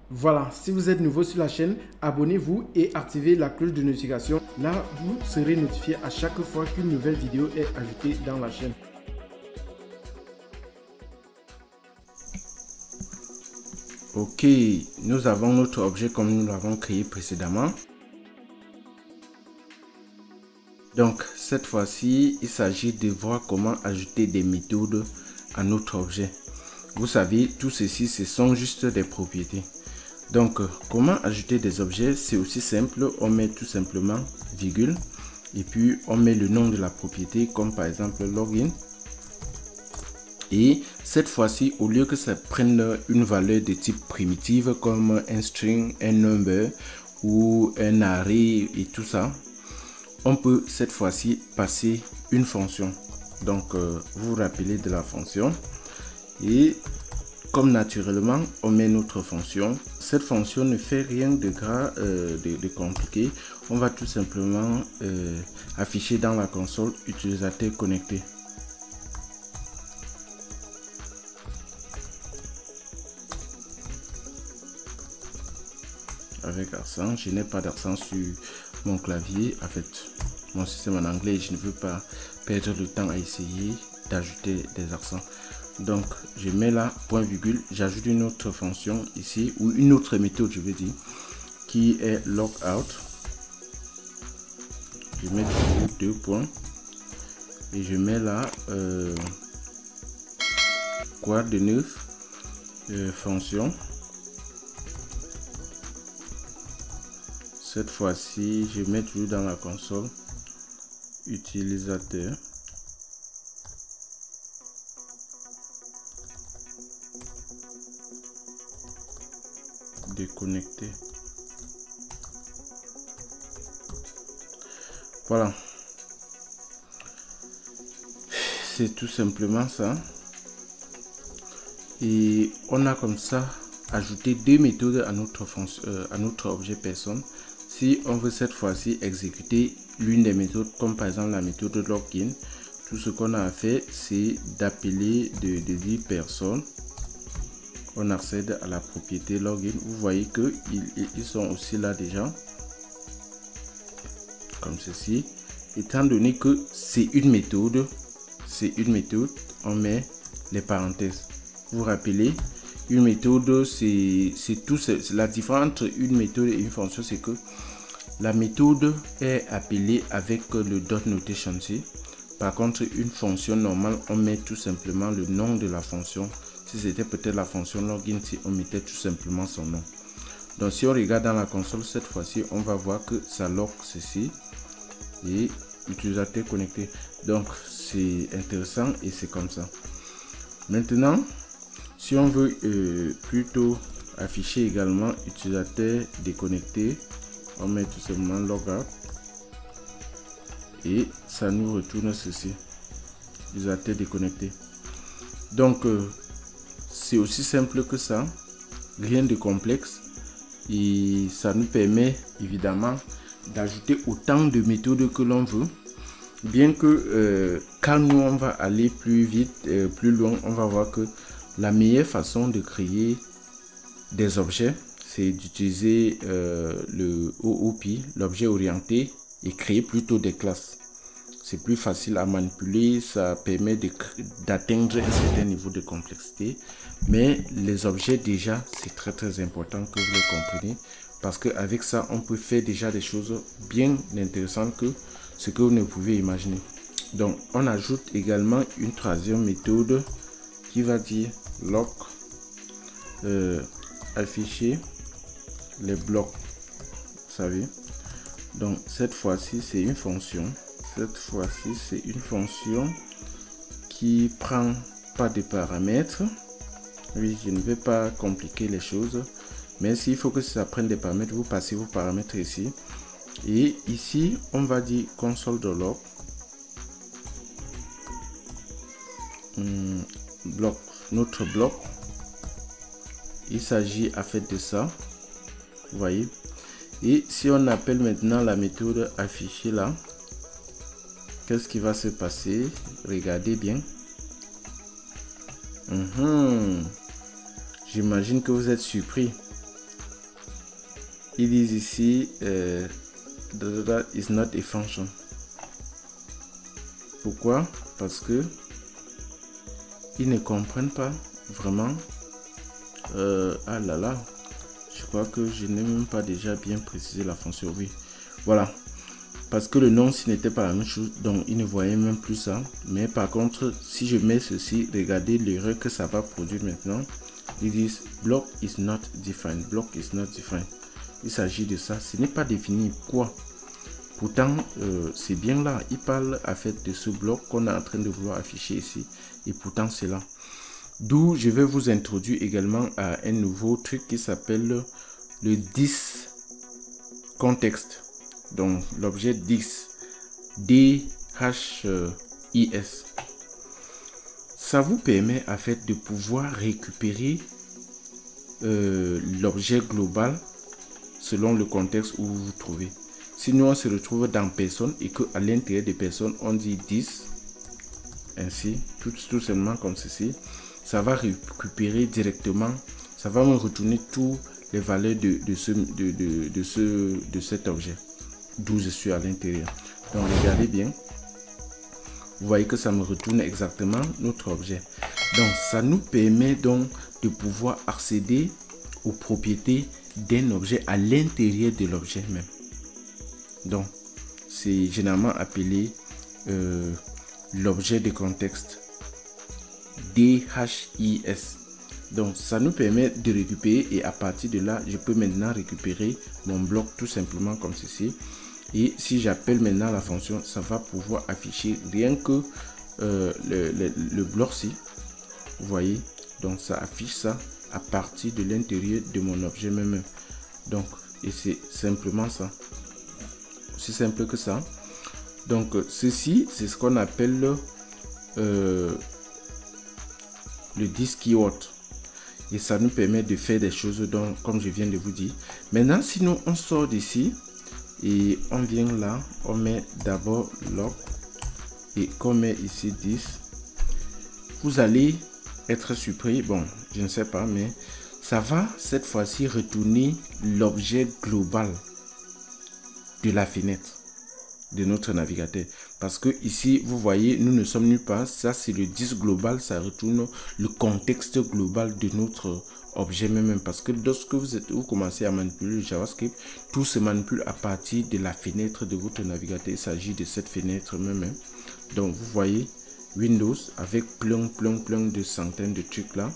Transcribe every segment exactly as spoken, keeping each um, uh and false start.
Voilà, si vous êtes nouveau sur la chaîne, abonnez-vous et activez la cloche de notification. Là, vous serez notifié à chaque fois qu'une nouvelle vidéo est ajoutée dans la chaîne. Ok, nous avons notre objet comme nous l'avons créé précédemment. Donc, cette fois-ci, il s'agit de voir comment ajouter des méthodes à notre objet. Vous savez, tout ceci, ce sont juste des propriétés. Donc, comment ajouter des objets? C'est aussi simple. On met tout simplement virgule et puis on met le nom de la propriété comme par exemple login. Et cette fois-ci, au lieu que ça prenne une valeur de type primitive comme un string, un number ou un array et tout ça, on peut cette fois-ci passer une fonction. Donc, euh, vous vous rappelez de la fonction et comme naturellement, on met notre fonction. Cette fonction ne fait rien de gras, euh, de, de compliqué. On va tout simplement euh, afficher dans la console utilisateur connecté. Avec accent, je n'ai pas d'accent sur mon clavier. En fait, mon système en anglais, je ne veux pas perdre le temps à essayer d'ajouter des accents. Donc, je mets là, point virgule, j'ajoute une autre fonction ici, ou une autre méthode, je veux dire, qui est logout. Je mets deux points, et je mets là, euh, quoi de neuf, euh, fonction. Cette fois-ci, je mets toujours dans la console, utilisateur. Déconnecté. Voilà. C'est tout simplement ça. Et on a comme ça ajouté deux méthodes à notre fonction, euh, à notre objet personne. Si on veut cette fois-ci exécuter l'une des méthodes, comme par exemple la méthode login, tout ce qu'on a fait, c'est d'appeler de, de dire personne. On accède à la propriété login. Vous voyez que ils, ils sont aussi là déjà, comme ceci. Étant donné que c'est une méthode, c'est une méthode, on met les parenthèses. Vous vous rappelez, une méthode, c'est tout. C'est la différence entre une méthode et une fonction, c'est que la méthode est appelée avec le dot notation ici. Par contre, une fonction normale, on met tout simplement le nom de la fonction. Si c'était peut-être la fonction login, si on mettait tout simplement son nom. Donc si on regarde dans la console, cette fois-ci, on va voir que ça log ceci et utilisateur connecté. Donc c'est intéressant et c'est comme ça. Maintenant, si on veut euh, plutôt afficher également utilisateur déconnecté, on met tout simplement logout et ça nous retourne ceci, utilisateur déconnecté. Donc euh, c'est aussi simple que ça, rien de complexe, et ça nous permet évidemment d'ajouter autant de méthodes que l'on veut, bien que euh, quand nous on va aller plus vite, euh, plus loin, on va voir que la meilleure façon de créer des objets, c'est d'utiliser euh, le O O P, l'objet orienté, et créer plutôt des classes. C'est plus facile à manipuler, ça permet d'atteindre un certain niveau de complexité. Mais les objets déjà, c'est très très important que vous le compreniez. Parce qu'avec ça, on peut faire déjà des choses bien intéressantes que ce que vous ne pouvez imaginer. Donc, on ajoute également une troisième méthode qui va dire log, euh, afficher les blocs. Vous savez. Donc, cette fois-ci, c'est une fonction. Cette fois-ci, c'est une fonction qui prend pas de paramètres. Oui, je ne vais pas compliquer les choses, mais s'il faut que ça prenne des paramètres, vous passez vos paramètres ici. Et ici, on va dire console.log hum, bloc, notre bloc. Il s'agit à fait de ça. Vous voyez. Et si on appelle maintenant la méthode afficher là, qu'est-ce qui va se passer? Regardez bien. Mmh. J'imagine que vous êtes surpris. ils disent ici euh, is not a function. Pourquoi? Parce que ils ne comprennent pas vraiment. Euh, ah là là, je crois que je n'ai même pas déjà bien précisé la fonction. Oui, voilà. Parce que le nom, s'il n'était pas la même chose, donc il ne voyait même plus ça. Mais par contre, si je mets ceci, regardez l'erreur que ça va produire maintenant. Ils disent block is not defined. Block is not defined. Il s'agit de ça. Ce n'est pas défini. Quoi? Pourtant, euh, c'est bien là. Il parle en fait de ce bloc qu'on est en train de vouloir afficher ici. Et pourtant, c'est là. D'où je vais vous introduire également à un nouveau truc qui s'appelle le dis contexte. Donc l'objet dis, D H I S. Ça vous permet en fait de pouvoir récupérer euh, l'objet global selon le contexte où vous vous trouvez. Si nous on se retrouve dans personne et que à l'intérieur des personnes on dit dis, ainsi, tout, tout simplement comme ceci, ça va récupérer directement, ça va me retourner toutes les valeurs de, de, ce, de, de, de, ce, de cet objet d'où je suis à l'intérieur. Donc regardez bien, vous voyez que ça me retourne exactement notre objet. Donc ça nous permet donc de pouvoir accéder aux propriétés d'un objet à l'intérieur de l'objet même. Donc c'est généralement appelé euh, l'objet de contexte, D H I S. Donc ça nous permet de récupérer et à partir de là je peux maintenant récupérer mon bloc tout simplement comme ceci. Et si j'appelle maintenant la fonction, ça va pouvoir afficher rien que euh, le, le, le bloc-ci. Vous voyez, donc ça affiche ça à partir de l'intérieur de mon objet même. Donc, et c'est simplement ça. C'est simple que ça. Donc, ceci, c'est ce qu'on appelle euh, le dis keyword. Et ça nous permet de faire des choses, donc, comme je viens de vous dire. Maintenant, sinon, on sort d'ici. Et on vient là, on met d'abord log et qu'on met ici dix. Vous allez être surpris, bon, je ne sais pas, mais ça va cette fois-ci retourner l'objet global de la fenêtre de notre navigateur. Parce que ici, vous voyez, nous ne sommes nulle part. Ça, c'est le dis global, ça retourne le contexte global de notre objet même. Parce que lorsque vous, êtes, vous commencez à manipuler le JavaScript, tout se manipule à partir de la fenêtre de votre navigateur. Il s'agit de cette fenêtre même. Donc, vous voyez Windows avec plein, plein, plein de centaines de trucs là.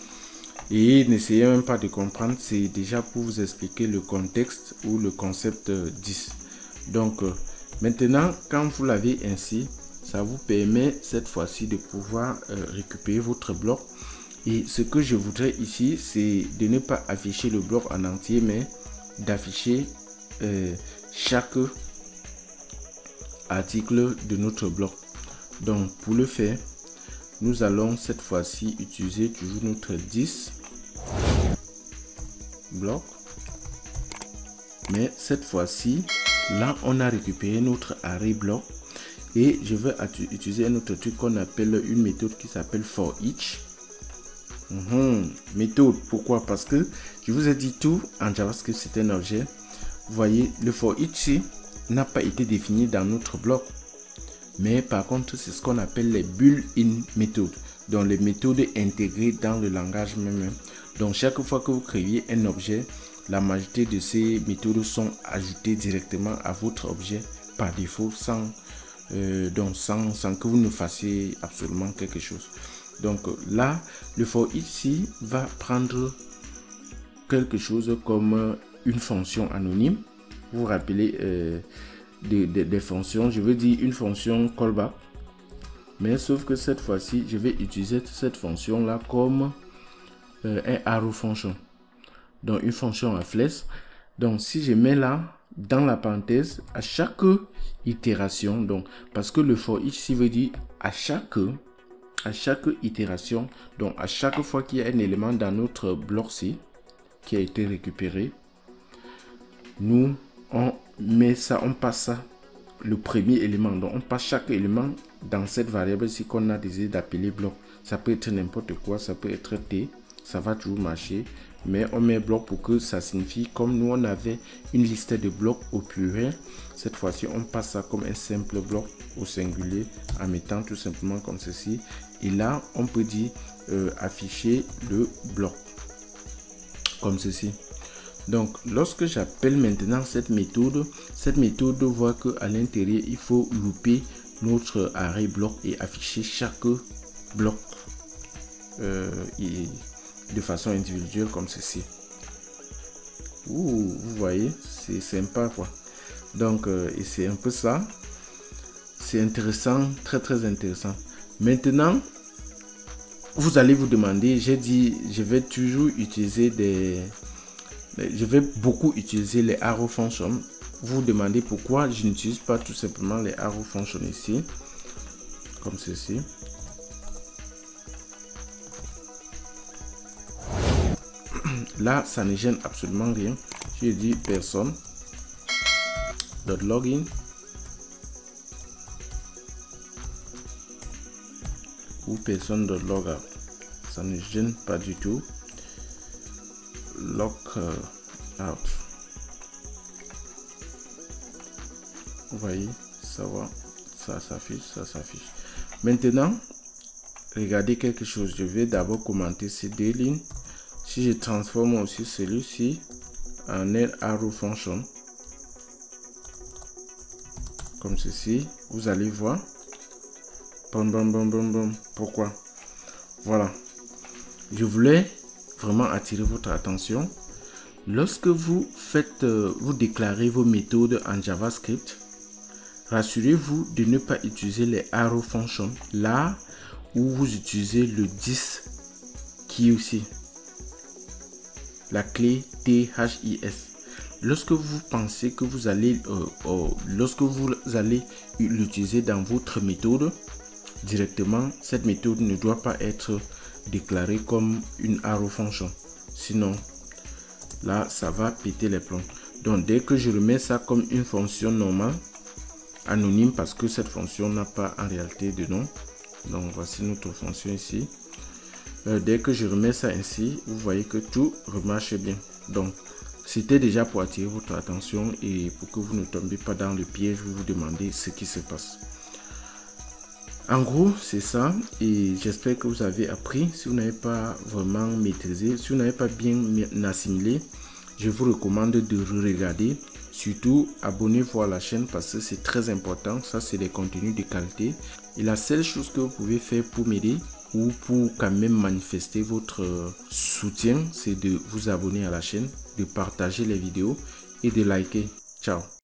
Et n'essayez même pas de comprendre, c'est déjà pour vous expliquer le contexte ou le concept dix. Donc, maintenant, quand vous l'avez ainsi, ça vous permet cette fois-ci de pouvoir euh, récupérer votre bloc. Et ce que je voudrais ici, c'est de ne pas afficher le bloc en entier, mais d'afficher euh, chaque article de notre bloc. Donc, pour le faire, nous allons cette fois-ci utiliser toujours notre dix bloc. Mais cette fois-ci, là, on a récupéré notre array bloc. Et je vais utiliser un autre truc qu'on appelle une méthode qui s'appelle for each. Mmh, méthode, pourquoi? Parce que je vous ai dit tout en JavaScript, c'est un objet. Vous voyez, le for each n'a pas été défini dans notre bloc. Mais par contre, c'est ce qu'on appelle les built-in méthodes. Donc, les méthodes intégrées dans le langage même. Donc, chaque fois que vous créez un objet, la majorité de ces méthodes sont ajoutées directement à votre objet par défaut, sans, euh, donc sans, sans que vous ne fassiez absolument quelque chose. Donc là, le for each ici va prendre quelque chose comme une fonction anonyme. Vous vous rappelez euh, des, des, des fonctions, je veux dire une fonction callback. Mais sauf que cette fois-ci, je vais utiliser cette fonction-là comme euh, un arrow function. Donc une fonction à flèche. Donc si je mets là dans la parenthèse à chaque itération, donc parce que le for each ici veut dire à chaque à chaque itération, donc à chaque fois qu'il y a un élément dans notre bloc-ci qui a été récupéré, nous on met ça, on passe ça le premier élément. Donc on passe chaque élément dans cette variable ici qu'on a décidé d'appeler bloc. Ça peut être n'importe quoi, ça peut être t, ça va toujours marcher. Mais on met bloc pour que ça signifie, comme nous on avait une liste de blocs au pluriel, cette fois-ci on passe ça comme un simple bloc au singulier en mettant tout simplement comme ceci. Et là on peut dire euh, afficher le bloc comme ceci. Donc lorsque j'appelle maintenant cette méthode, cette méthode voit que à l'intérieur il faut louper notre arrêt bloc et afficher chaque bloc euh, et de façon individuelle comme ceci. Ouh, vous voyez, c'est sympa quoi. Donc euh, et c'est un peu ça, c'est intéressant, très très intéressant. Maintenant vous allez vous demander, j'ai dit je vais toujours utiliser des je vais beaucoup utiliser les arrow functions. Vous vous demandez pourquoi je n'utilise pas tout simplement les arrow functions ici comme ceci. Là ça ne gêne absolument rien. Je dis personne .login ou personne .logout, ça ne gêne pas du tout. Log out, vous voyez, ça va, ça s'affiche, ça s'affiche. Maintenant regardez quelque chose, je vais d'abord commenter ces deux lignes. Si je transforme aussi celui-ci en un arrow function comme ceci, vous allez voir. Bam, bam, bam, bam, bam. Pourquoi? Voilà, je voulais vraiment attirer votre attention. Lorsque vous faites, euh, vous déclarez vos méthodes en JavaScript, rassurez-vous de ne pas utiliser les arrow functions là où vous utilisez le dix qui est aussi la clé T H I S. Lorsque vous pensez que vous allez, euh, euh, lorsque vous allez l'utiliser dans votre méthode directement, cette méthode ne doit pas être déclarée comme une arrow function. Sinon, là, ça va péter les plombs. Donc, dès que je remets ça comme une fonction normale, anonyme, parce que cette fonction n'a pas en réalité de nom. Donc, voici notre fonction ici. Euh, dès que je remets ça ainsi, vous voyez que tout remarche bien. Donc, c'était déjà pour attirer votre attention et pour que vous ne tombiez pas dans le piège, vous vous demandez ce qui se passe. En gros, c'est ça et j'espère que vous avez appris. Si vous n'avez pas vraiment maîtrisé, si vous n'avez pas bien assimilé, je vous recommande de regarder. Surtout, abonnez-vous à la chaîne parce que c'est très important. Ça, c'est des contenus de qualité. Et la seule chose que vous pouvez faire pour m'aider ou pour quand même manifester votre soutien, c'est de vous abonner à la chaîne, de partager les vidéos et de liker. Ciao!